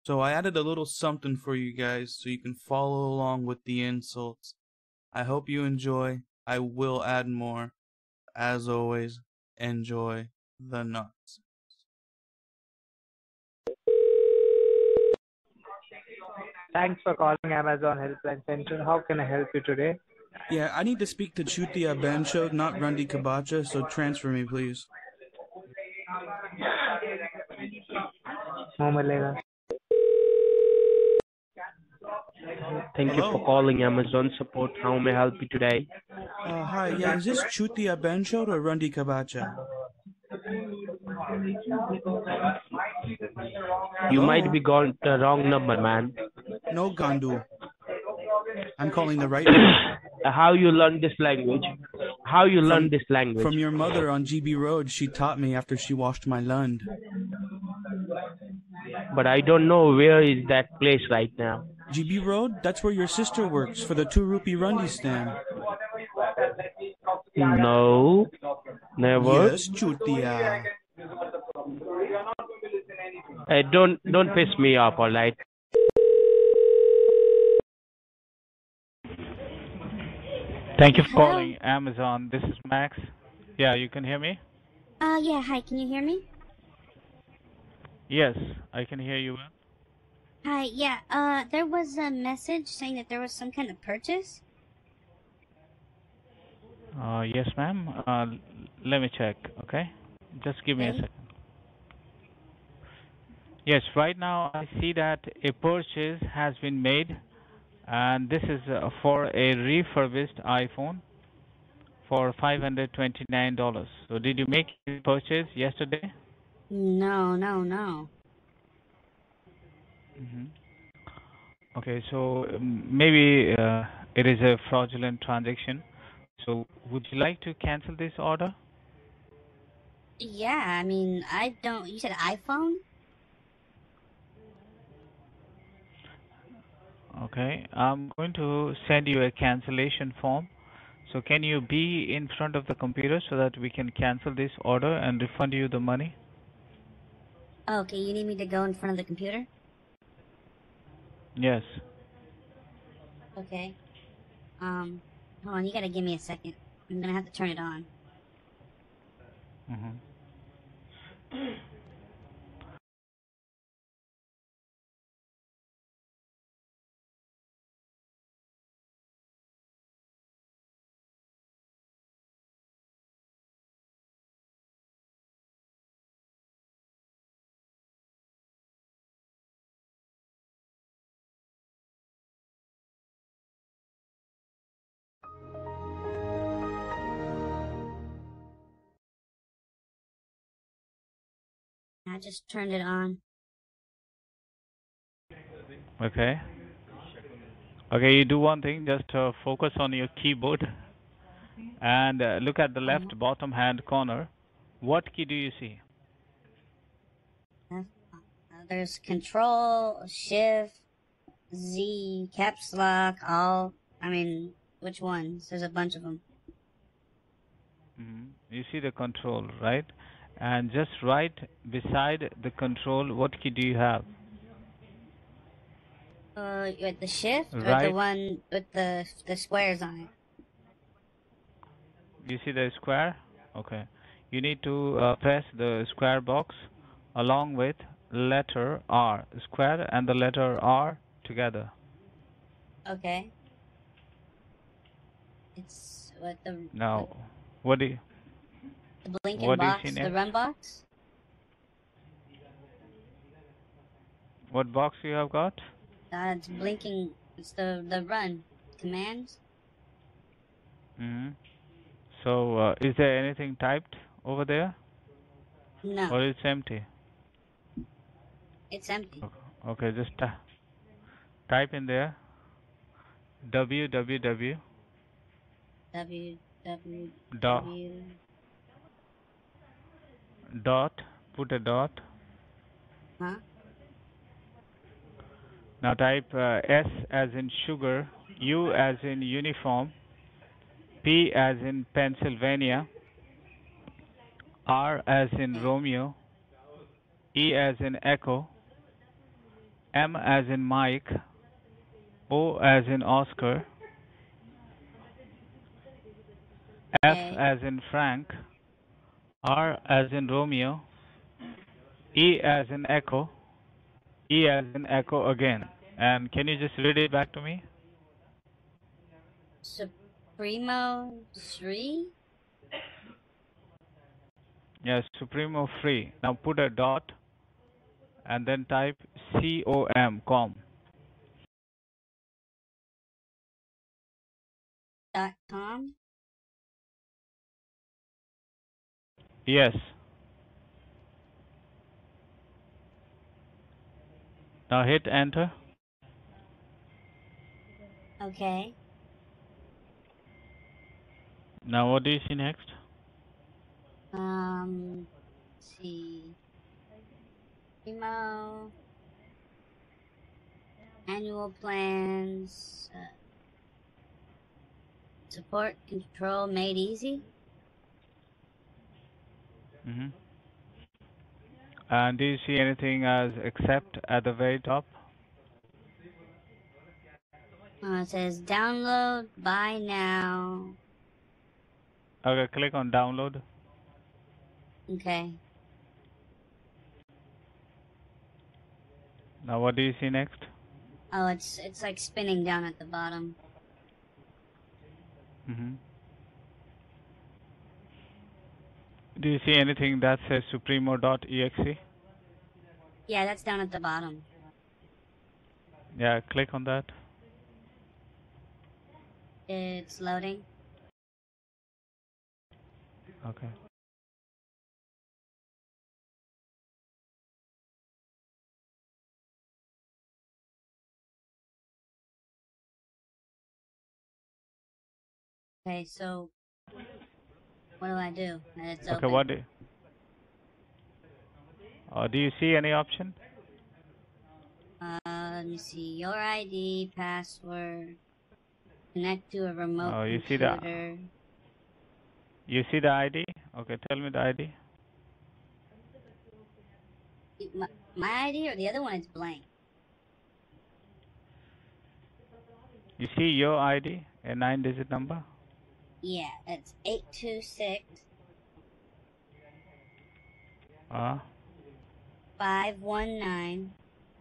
So I added a little something for you guys so you can follow along with the insults. I hope you enjoy. I will add more. As always, enjoy the nuts. Thanks for calling Amazon Helpline Center. How can I help you today? Yeah, I need to speak to Chutia Bancho, not Rundi Kabacha, so transfer me, please. Momalega. Thank you for Hello? calling Amazon Support. How may I help you today? Hi, yeah, is this Chutia Bancho or Rundi Kabacha? You might Hello? be got the wrong number, man. No, Gandu. I'm calling the right number. How you learn this language? How you learn From this language? from your mother on GB Road, she taught me after she washed my lund. But I don't know where is that place right now. GB Road? That's where your sister works for the 2 rupee Rundi stand. No, never. Yes, Chutia. Hey, don't piss me off, alright? Thank you for Hello? calling Amazon. This is Max. Yeah, you can hear me? Yeah, hi, can you hear me? Yes, I can hear you well. Hi, yeah, there was a message saying that there was some kind of purchase. Yes, ma'am. Let me check, okay? Just give me a Okay. second. Yes, right now I see that a purchase has been made, and this is for a refurbished iPhone for $529. So did you make a purchase yesterday? No. Mm-hmm. Okay, so maybe it is a fraudulent transaction. So would you like to cancel this order? Yeah, I mean, you said iPhone? Okay, I'm going to send you a cancellation form. So can you be in front of the computer so that we can cancel this order and refund you the money? Okay, you need me to go in front of the computer? Yes. Okay. Hold on, you gotta give me a second. I'm gonna have to turn it on. Mm-hmm. I just turned it on. Okay. Okay, you do one thing, just focus on your keyboard and look at the left bottom hand corner. What key do you see? There's Control, Shift, Z, Caps Lock, which ones? There's a bunch of them. You see the control, right? And just right beside the control, what key do you have? With the Shift or the Right. one with the squares on it? You see the square? Okay. You need to press the square box along with letter R. Square and the letter R together. Okay. It's what Now, what do you the blinking what do you see box, the next? run box? What box you have got? It's blinking. It's the run commands. So, is there anything typed over there, No, or it's empty? it's empty. Okay, just type in there www dot www. dot put a dot. Huh? Now type S as in sugar, U as in uniform, P as in Pennsylvania, R as in Romeo, E as in echo, M as in Mike, O as in Oscar, F Okay. as in Frank, R as in Romeo, E as in Echo, E as in Echo again. And can you just read it back to me? Supremo Sri? Yes, Supremo Free. Now put a dot and then type com. .com? Yes. Now hit enter. Okay. Now what do you see next? Let's see. Primo. Annual plans. Support control made easy. Mm-hmm. And do you see anything as accept at the very top? It says download, buy now. Okay, click on download. Okay. Now what do you see next? Oh, it's like spinning down at the bottom. Mm-hmm. Do you see anything that says supremo.exe? Yeah, that's down at the bottom. Yeah, click on that. It's loading. Okay. Okay, so what do I do? It's Okay, open. what do you see any option? Let me see. Your ID, password, connect to a remote Oh, you see computer. You see the ID? Okay, tell me the ID. My ID or the other one is blank. You see your ID, a 9-digit number? Yeah, it's 826 Uh, 519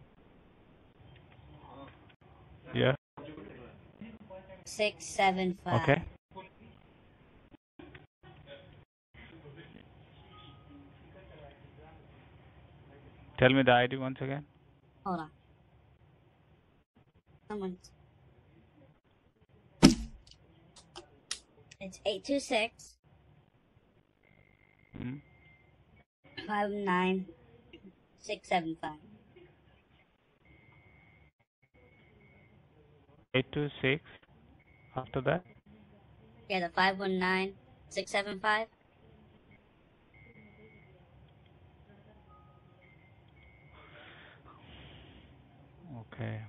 yeah. 675. Okay. Tell me the ID once again. Hold on. Someone's. It's 826 Mm-hmm. 519 675. 826. After that? Yeah, the 519 675. Okay.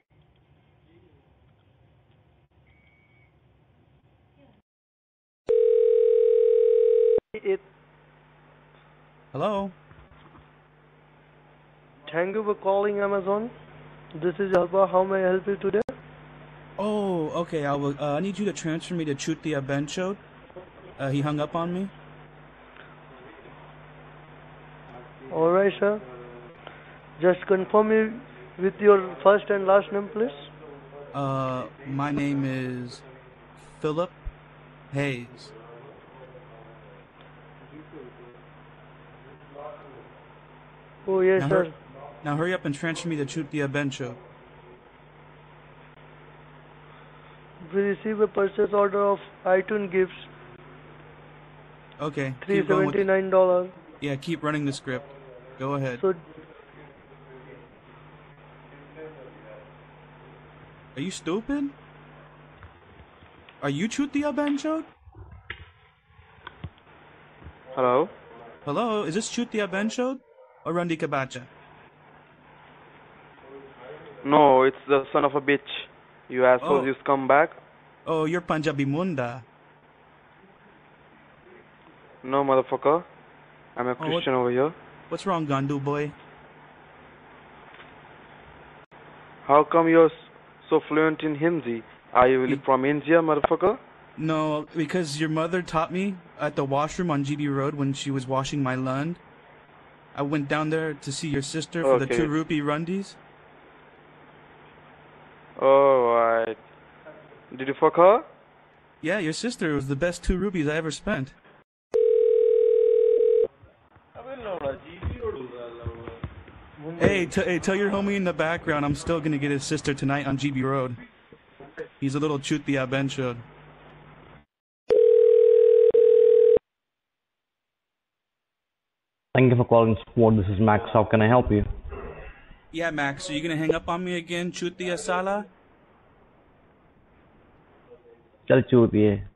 Hello? Thank you for calling Amazon. This is Alba. How may I help you today? Oh, okay. I need you to transfer me to Chutia Benchod. He hung up on me. Alright, sir. Just confirm me with your first and last name, please. My name is Philip Hayes. Oh, yes, Now, sir. now hurry up and transfer me to Chutia Benchod. We receive a purchase order of iTunes gifts, Okay, keep going with it. $379. Yeah, keep running the script. Go ahead. So, Are you stupid? Are you Chutia Benchod? Hello? Hello, is this Chutia Benchod or Rundi Kabacha? No, it's the son of a bitch. You assholes, Oh. you scumbag. Oh, you're Punjabi Munda. No, motherfucker. I'm a Oh, Christian over here. What's wrong, Gandu boy? How come you're so fluent in Hindi? Are you really from India, motherfucker? No, because your mother taught me at the washroom on GB Road when she was washing my lund. I went down there to see your sister for the Okay. 2 rupee rundies. Alright. Did you fuck her? Yeah, your sister was the best 2 rupees I ever spent. Hey, tell your homie in the background I'm still gonna get his sister tonight on GB Road. He's a little chutia benchod. Thank you for calling support. This is Max. How can I help you? Yeah, Max, are you gonna hang up on me again, chutia sala? चल चूतिए